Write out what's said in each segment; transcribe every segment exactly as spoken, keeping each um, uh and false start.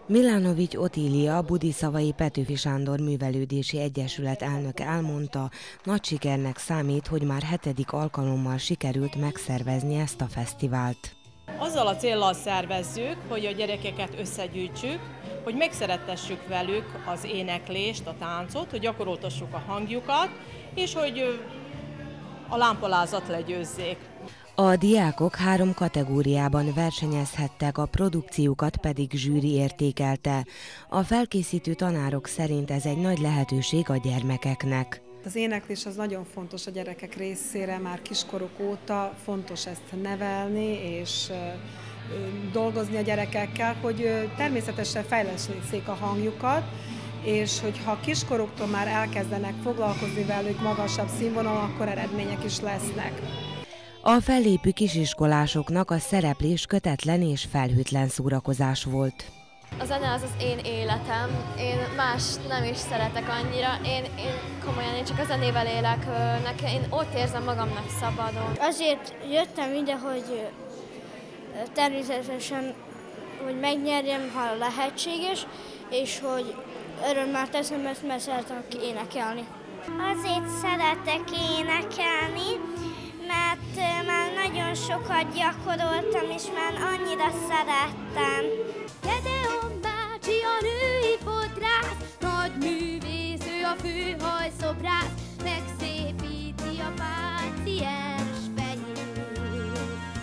Milanovics Otília, Budiszavai Petőfi Sándor Művelődési Egyesület elnöke elmondta, nagy sikernek számít, hogy már hetedik alkalommal sikerült megszervezni ezt a fesztivált. Azzal a céllal szervezzük, hogy a gyerekeket összegyűjtsük, hogy megszerettessük velük az éneklést, a táncot, hogy gyakoroltassuk a hangjukat, és hogy a lámpalázat legyőzzék. A diákok három kategóriában versenyezhettek, a produkciókat pedig zsűri értékelte. A felkészítő tanárok szerint ez egy nagy lehetőség a gyermekeknek. Az éneklés az nagyon fontos a gyerekek részére, már kiskoruk óta fontos ezt nevelni és dolgozni a gyerekekkel, hogy természetesen fejleszték a hangjukat, és hogyha kiskoruktól már elkezdenek foglalkozni velük magasabb színvonalon, akkor eredmények is lesznek. A fellépő kisiskolásoknak a szereplés kötetlen és felhőtlen szórakozás volt. A zene az az én életem, én más nem is szeretek annyira, én, én komolyan én csak a zenével élek, nekem, én ott érzem magamnak szabadon. Azért jöttem ide, hogy természetesen hogy megnyerjem, ha lehetséges, és hogy örömmel teszem ezt, mert szeretek énekelni. Azért szeretek énekelni, mert már nagyon sokat gyakoroltam, és már annyira szerettem. Gedeon bácsi a női fodrász, nagy művész, ő a főhajszobrász, megszépíti a páciens fejét.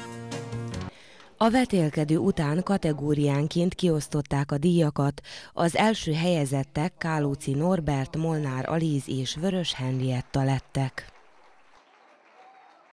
A vetélkedő után kategóriánként kiosztották a díjakat, az első helyezettek Kálóci Norbert, Molnár Alíz és Vörös Henrietta lettek.